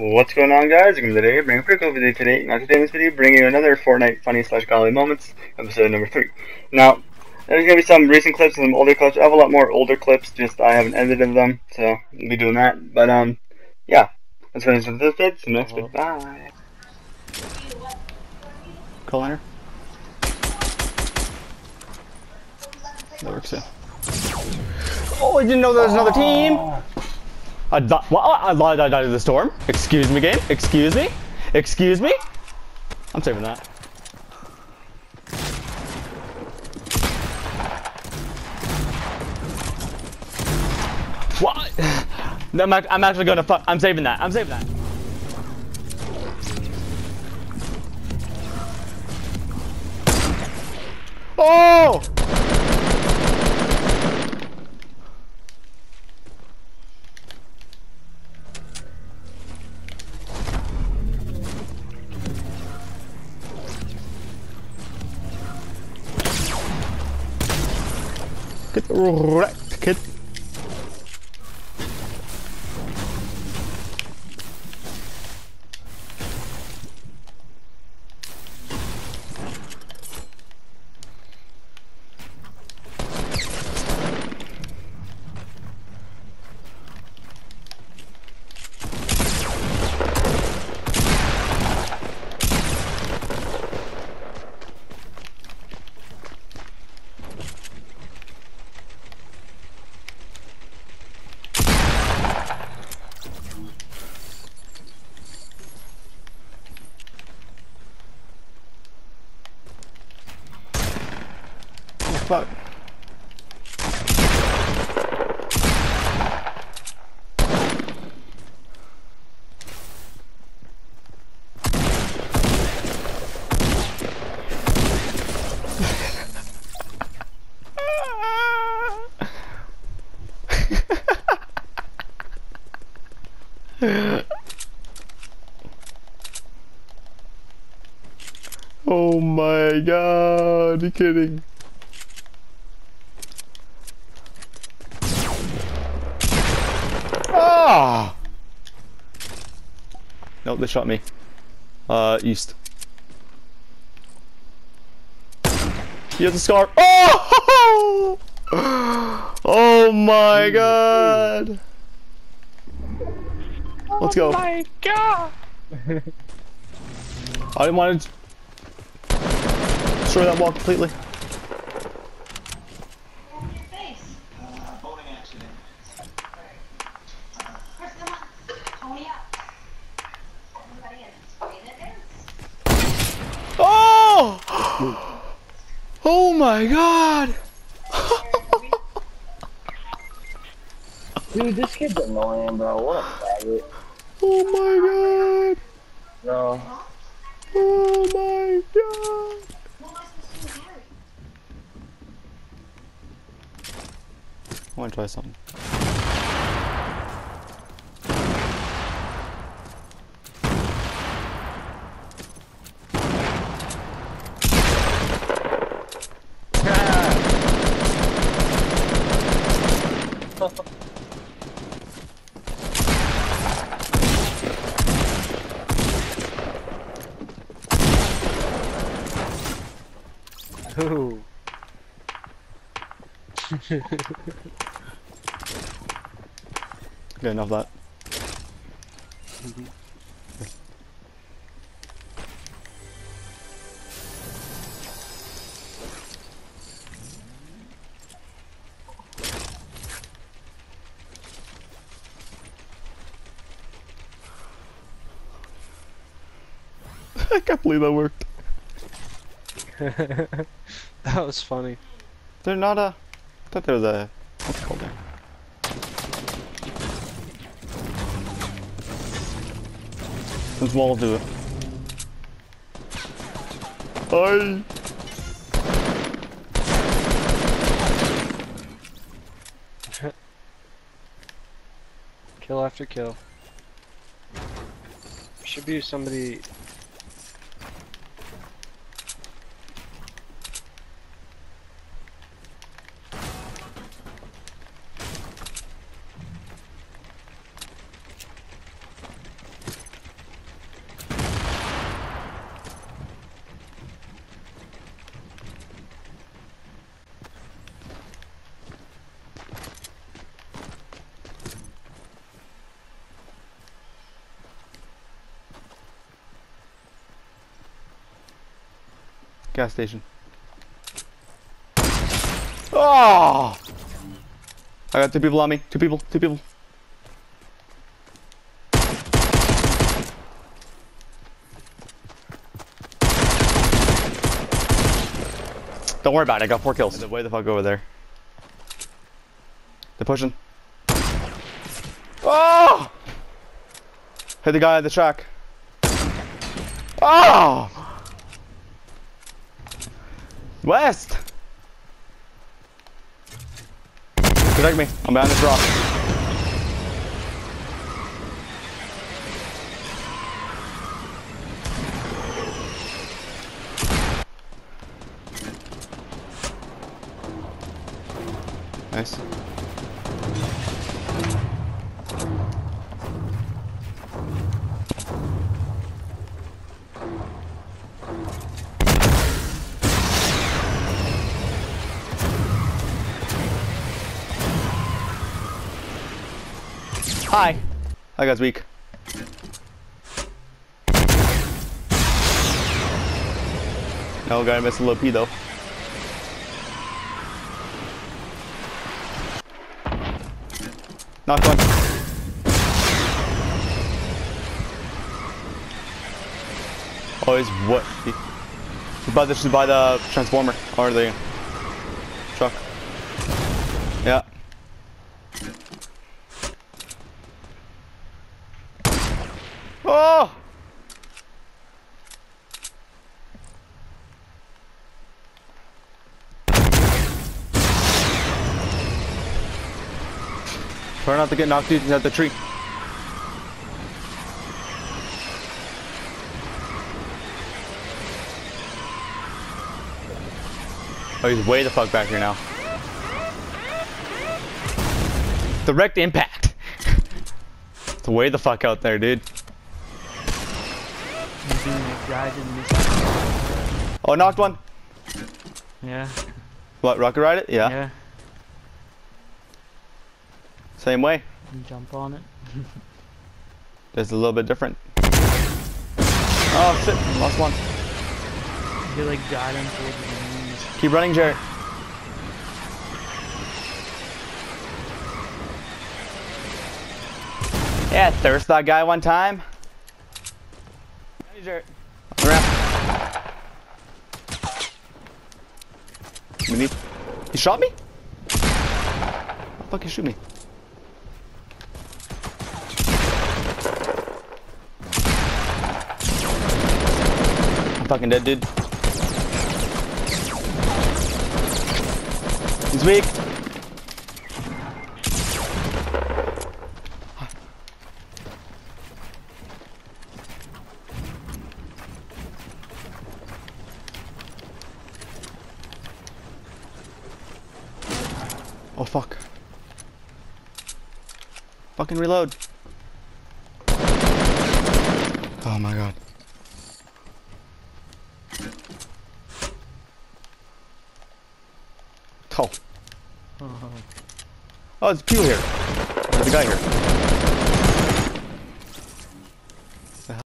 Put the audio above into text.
What's going on, guys? Today, bringing a pretty cool video today. Now, today in this video, bringing you another Fortnite funny slash golly moments, episode number 3. Now, there's gonna be some recent clips and some older clips. I have a lot more older clips, just I haven't edited them, so I'll be doing that. But yeah, let's finish with this bit. See you next bit. Bye. Color. That works too. Oh, I didn't know there was another team. I died in the storm. Excuse me, game. Excuse me. Excuse me. I'm saving that. What? I'm actually gonna fuck. I'm saving that. I'm saving that. Oh! Get wrecked, kid. Fuck. Oh my god, are you kidding? Ah! Nope, they shot me. East. He has a scar. Oh! Oh my god! Let's go. Oh my god! I didn't want to destroy that wall completely. Oh! Oh my god! Dude, this kid's annoying, bro. What a faggot. Oh my god! Bro. Oh my god! I want to try something. Ooh. Okay, enough of that. I can't believe that worked. That was funny. They're not a... I thought there was a... What's it called there? Let's wall do it. Hi! Kill after kill. Should be somebody. Gas station. Oh! I got 2 people on me. 2 people. 2 people. Don't worry about it. I got 4 kills. Way the fuck over there. They're pushing. Oh! Hit the guy at the track. Oh! West! Protect me. I'm behind this rock. Nice. Hi. That guy's weak. No, gotta miss a little P though. Knocked one. Oh, he's what? He's by the transformer or the truck. Yeah. Oh! Try not to get knocked out the tree. Oh, he's way the fuck back here now. Direct impact. It's way the fuck out there, dude. Oh, knocked one. Yeah. What, rocket ride it? Yeah. Yeah. Same way. And jump on it. Just a little bit different. Oh shit, lost one. You like got him towards the knees. Keep running, Jarrett. Yeah, thirst that guy one time. Hey, Jarrett. Around. He shot me? How the fuck you shoot me? I'm fucking dead, dude. He's weak. Oh fuck. Fucking reload. Oh my god. Oh. Oh, it's Pew here. There's a guy here.